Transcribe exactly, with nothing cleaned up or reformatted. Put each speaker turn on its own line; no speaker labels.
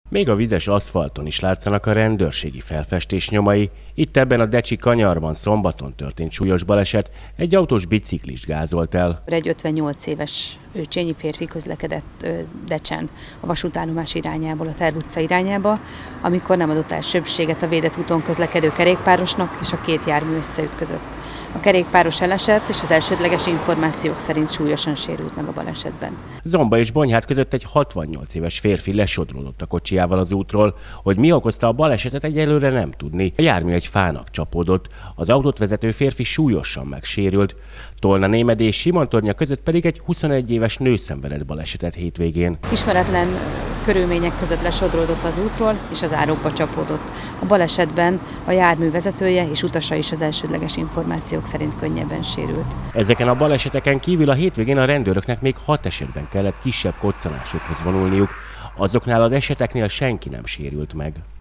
Még a vizes aszfalton is látszanak a rendőrségi felfestés nyomai. Itt ebben a Decsi kanyarban szombaton történt súlyos baleset, egy autós biciklist gázolt el.
Egy ötvennyolc éves csényi férfi közlekedett Decsen a vasútállomás irányából a Terv utca irányába, amikor nem adott el sebességet a védett úton közlekedő kerékpárosnak, és a két jármű összeütközött. A kerékpáros elesett, és az elsődleges információk szerint súlyosan sérült meg a balesetben.
Zomba és Bonyhád között egy hatvannyolc éves férfi lesodródott a kocsijával az útról. Hogy mi okozta a balesetet, egyelőre nem tudni. A jármű egy fának csapódott, az autót vezető férfi súlyosan megsérült. Tolna Némedy és Simontornya között pedig egy huszonegy éves nő szenvedett balesetet hétvégén.
Ismeretlen körülmények között lesodródott az útról, és az árokba csapódott. A balesetben a jármű vezetője és utasa is az elsődleges információk szerint könnyebben sérült.
Ezeken a baleseteken kívül a hétvégén a rendőröknek még hat esetben kellett kisebb koccanásokhoz vonulniuk. Azoknál az eseteknél senki nem sérült meg.